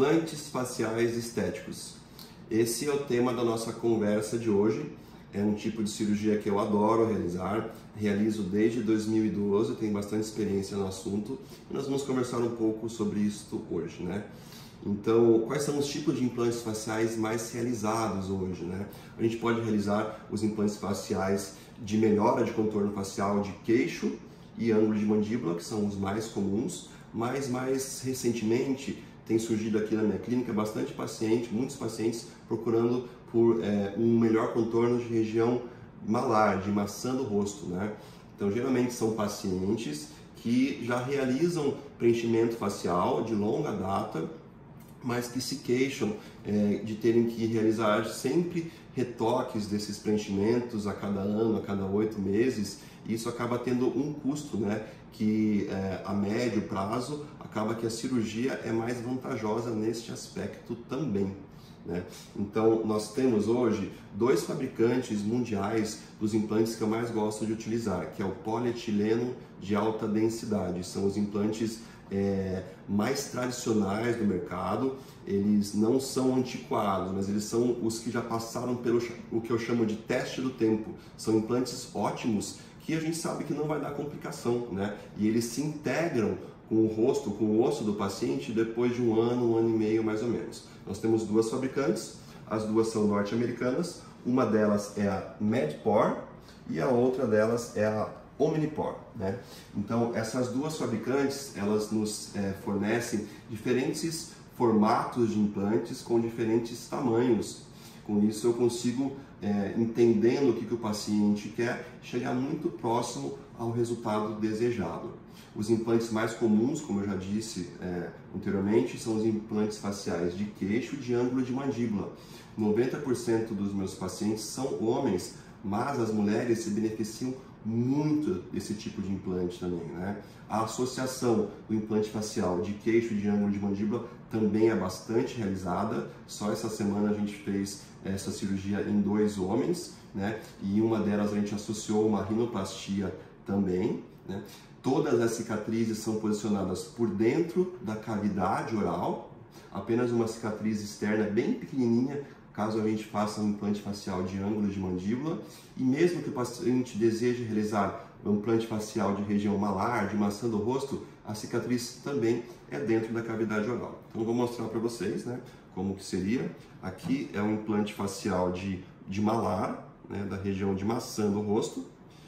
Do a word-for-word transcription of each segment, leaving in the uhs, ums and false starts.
Implantes faciais estéticos. Esse é o tema da nossa conversa de hoje. É um tipo de cirurgia que eu adoro realizar, realizo desde dois mil e doze, tenho bastante experiência no assunto e nós vamos conversar um pouco sobre isso hoje, né? Então, quais são os tipos de implantes faciais mais realizados hoje, né? A gente pode realizar os implantes faciais de melhora de contorno facial de queixo e ângulo de mandíbula, que são os mais comuns, mas mais recentemente tem surgido aqui na minha clínica bastante paciente, muitos pacientes procurando por é, um melhor contorno de região malar, de maçã do rosto, né? Então, geralmente são pacientes que já realizam preenchimento facial de longa data, mas que se queixam é, de terem que realizar sempre retoques desses preenchimentos a cada ano, a cada oito meses, e isso acaba tendo um custo, né, que é, a médio prazo acaba que a cirurgia é mais vantajosa neste aspecto também, né? Então, nós temos hoje dois fabricantes mundiais dos implantes que eu mais gosto de utilizar, que é o polietileno de alta densidade. São os implantes é, mais tradicionais do mercado. Eles não são antiquados, mas eles são os que já passaram pelo o que eu chamo de teste do tempo. São implantes ótimos que a gente sabe que não vai dar complicação, né? E eles se integram com o rosto, com o osso do paciente depois de um ano, um ano e meio mais ou menos. Nós temos duas fabricantes, as duas são norte-americanas, uma delas é a Medpor e a outra delas é a Omnipor, né? Então, essas duas fabricantes, elas nos é, fornecem diferentes formatos de implantes com diferentes tamanhos. Com isso eu consigo, é, entendendo o que, que o paciente quer, chegar muito próximo ao resultado desejado. Os implantes mais comuns, como eu já disse é, anteriormente, são os implantes faciais de queixo e de ângulo de mandíbula. noventa por cento dos meus pacientes são homens, mas as mulheres se beneficiam muito desse tipo de implante também, né? A associação do implante facial de queixo e de ângulo de mandíbula também é bastante realizada. Só essa semana a gente fez essa cirurgia em dois homens, né? E uma delas a gente associou uma rinoplastia também, né? Todas as cicatrizes são posicionadas por dentro da cavidade oral, apenas uma cicatriz externa bem pequenininha, caso a gente faça um implante facial de ângulo de mandíbula. E mesmo que o paciente deseje realizar um implante facial de região malar, de maçã do rosto, a cicatriz também é dentro da cavidade oral. Então eu vou mostrar para vocês, né, como que seria. Aqui é um implante facial de, de malar, né, da região de maçã do rosto.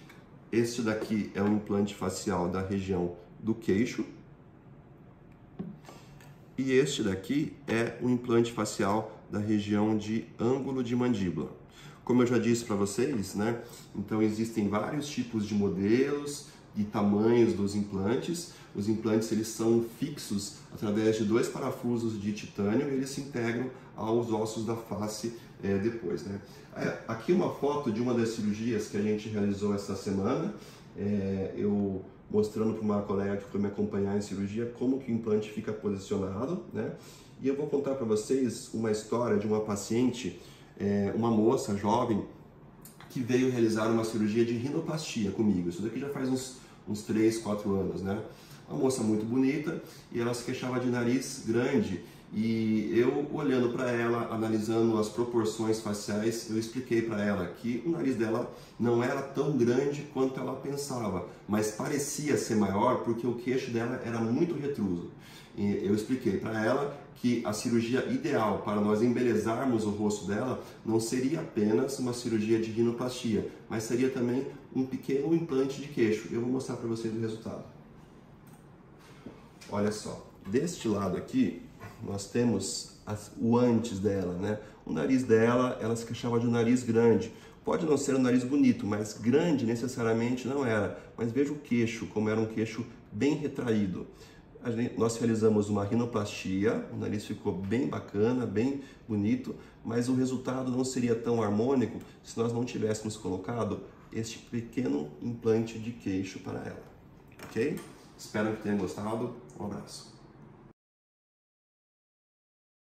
Este daqui é um implante facial da região do queixo. E este daqui é um implante facial da região de ângulo de mandíbula. Como eu já disse para vocês, né? Então existem vários tipos de modelos e tamanhos dos implantes. Os implantes eles são fixos através de dois parafusos de titânio e eles se integram aos ossos da face é, depois, né? É, aqui uma foto de uma das cirurgias que a gente realizou essa semana. É, eu mostrando para uma colega que foi me acompanhar em cirurgia como que o implante fica posicionado, né? E eu vou contar para vocês uma história de uma paciente, é, uma moça jovem, que veio realizar uma cirurgia de rinoplastia comigo. Isso daqui já faz uns, uns três, quatro anos, né? Uma moça muito bonita e ela se queixava de nariz grande. E eu, olhando para ela, analisando as proporções faciais, eu expliquei para ela que o nariz dela não era tão grande quanto ela pensava, mas parecia ser maior porque o queixo dela era muito retruso. E eu expliquei para ela que a cirurgia ideal para nós embelezarmos o rosto dela não seria apenas uma cirurgia de rinoplastia, mas seria também um pequeno implante de queixo. Eu vou mostrar para vocês o resultado. Olha só, deste lado aqui nós temos as, o antes dela, né? O nariz dela, ela se queixava de um nariz grande. Pode não ser um nariz bonito, mas grande necessariamente não era. Mas veja o queixo, como era um queixo bem retraído. A gente, nós realizamos uma rinoplastia, o nariz ficou bem bacana, bem bonito, mas o resultado não seria tão harmônico se nós não tivéssemos colocado este pequeno implante de queixo para ela. Ok? Espero que tenham gostado. Um abraço.